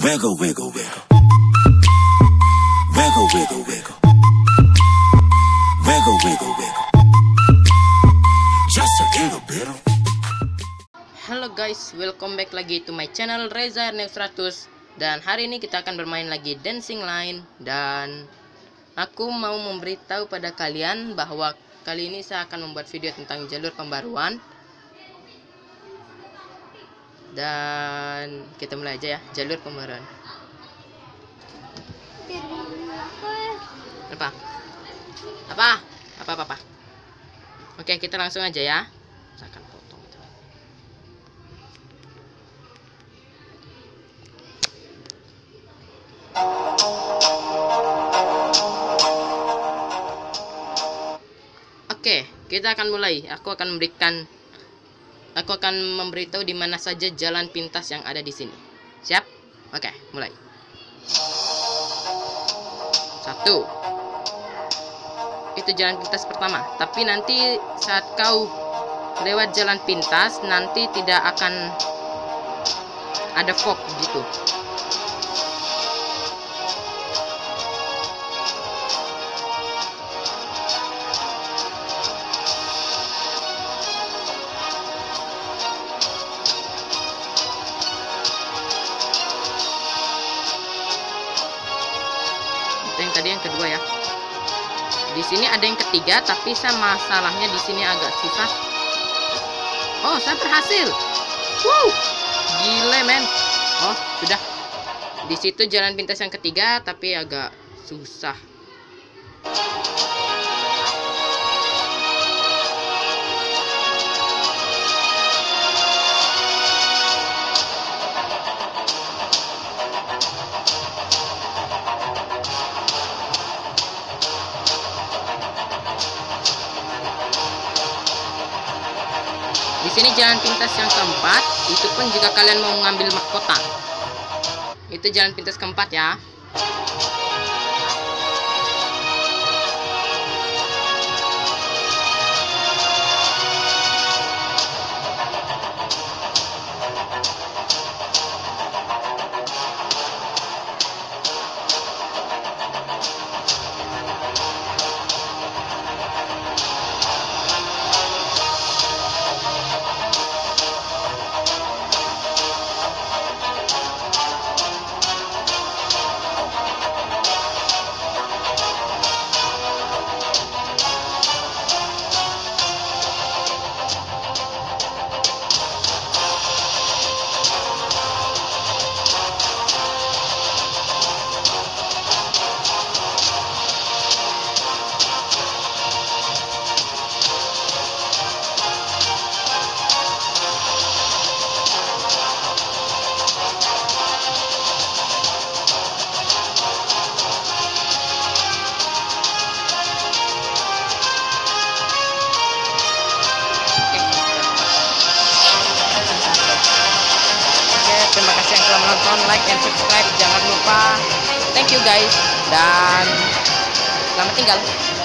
Wiggle, wiggle, wiggle. Wiggle, wiggle, wiggle. Wiggle, wiggle, wiggle. Just a little bit. Halo guys, welcome back lagi to my channel Reza Ernest 100. Dan hari ini kita akan bermain lagi Dancing Line. Dan aku mau memberitahu pada kalian bahwa kali ini saya akan membuat video tentang jalur pembaruan. Dan kita mulai aja ya, jalur pembaruan. Apa? Oke, kita langsung aja ya. Saya akan potong itu. Oke, kita akan mulai. Aku akan memberitahu di mana saja jalan pintas yang ada di sini. Siap? Oke, mulai. 1. Itu jalan pintas pertama. Tapi nanti saat kau lewat jalan pintas, nanti tidak akan ada fog gitu. Yang tadi yang kedua ya. Di sini ada yang ketiga, tapi masalahnya di sini agak susah. Oh, saya berhasil. Wow, gile men. Oh, sudah. Di situ jalan pintas yang ketiga, tapi agak susah. Di sini jalan pintas yang keempat, itu pun jika kalian mau mengambil mahkota. Itu jalan pintas keempat ya. Terima kasih yang telah menonton, like and subscribe, jangan lupa. Thank you guys, dan selamat tinggal.